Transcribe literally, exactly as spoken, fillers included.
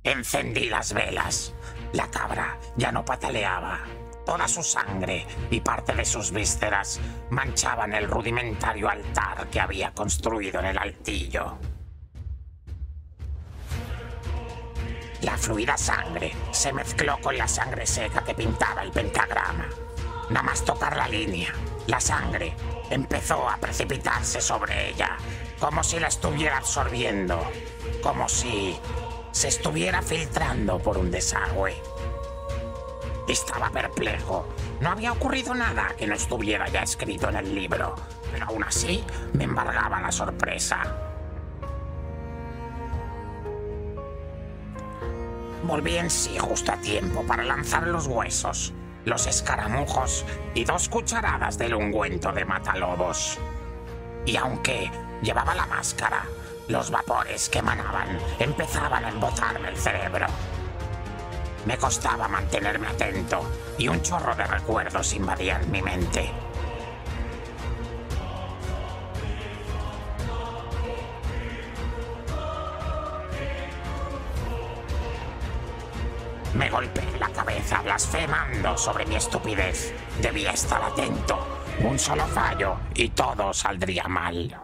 Encendí las velas. La cabra ya no pataleaba. Toda su sangre y parte de sus vísceras manchaban el rudimentario altar que había construido en el altillo. La fluida sangre se mezcló con la sangre seca que pintaba el pentagrama. Nada más tocar la línea, la sangre empezó a precipitarse sobre ella, como si la estuviera absorbiendo, como si se estuviera filtrando por un desagüe. Estaba perplejo. No había ocurrido nada que no estuviera ya escrito en el libro, pero aún así me embargaba la sorpresa. Volví en sí justo a tiempo para lanzar los huesos, los escaramujos y dos cucharadas del ungüento de matalobos. Y aunque llevaba la máscara, los vapores que emanaban empezaban a embotarme el cerebro. Me costaba mantenerme atento y un chorro de recuerdos invadían mi mente. Me golpeé la cabeza blasfemando sobre mi estupidez. Debía estar atento. Un solo fallo y todo saldría mal.